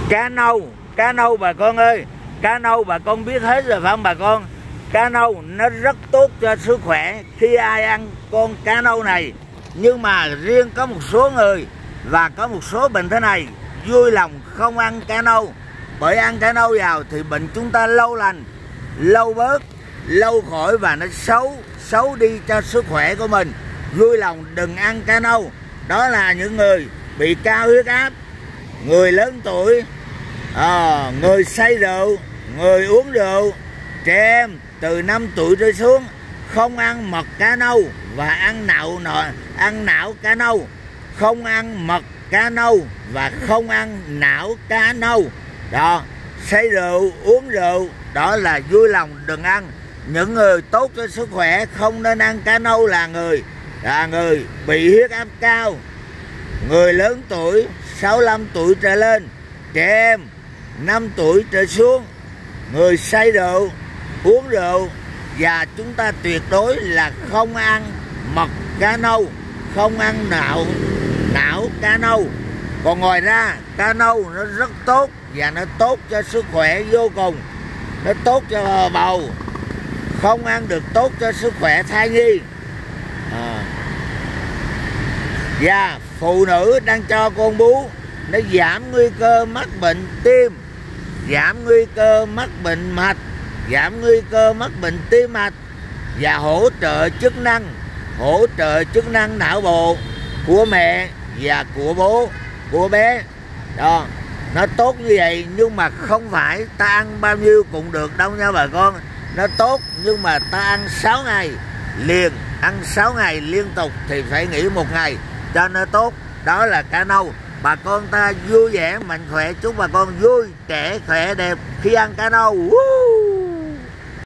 Cá nâu bà con ơi, cá nâu bà con biết hết rồi phải không bà con? Cá nâu nó rất tốt cho sức khỏe khi ai ăn con cá nâu này. Nhưng mà riêng có một số người và có một số bệnh thế này vui lòng không ăn cá nâu, bởi ăn cá nâu vào thì bệnh chúng ta lâu lành, lâu bớt, lâu khỏi và nó xấu đi cho sức khỏe của mình. Vui lòng đừng ăn cá nâu. Đó là những người bị cao huyết áp, người lớn tuổi, người say rượu, người uống rượu, trẻ em từ 5 tuổi trở xuống không ăn mật cá nâu và ăn não cá nâu, không ăn mật cá nâu và không ăn não cá nâu. Đó, say rượu, uống rượu, đó là vui lòng đừng ăn. Những người tốt cho sức khỏe không nên ăn cá nâu là người bị huyết áp cao, người lớn tuổi 65 tuổi trở lên, trẻ em 5 tuổi trở xuống, người say rượu, uống rượu. Và chúng ta tuyệt đối là không ăn mật cá nâu, không ăn não cá nâu. Còn ngoài ra cá nâu nó rất tốt và nó tốt cho sức khỏe vô cùng. Nó tốt cho bầu, không ăn được tốt cho sức khỏe thai nhi. Và phụ nữ đang cho con bú, nó giảm nguy cơ mắc bệnh tim, giảm nguy cơ mắc bệnh mạch, giảm nguy cơ mắc bệnh tim mạch và hỗ trợ chức năng não bộ của mẹ và của bố của bé. Đó, nó tốt như vậy, nhưng mà không phải ta ăn bao nhiêu cũng được đâu nha bà con. Nó tốt nhưng mà ta ăn 6 ngày liền, ăn 6 ngày liên tục thì phải nghỉ 1 ngày cho nó tốt. Đó là cá nâu. Bà con ta vui vẻ, mạnh khỏe, chúc bà con vui, trẻ, khỏe, đẹp khi ăn cá nâu.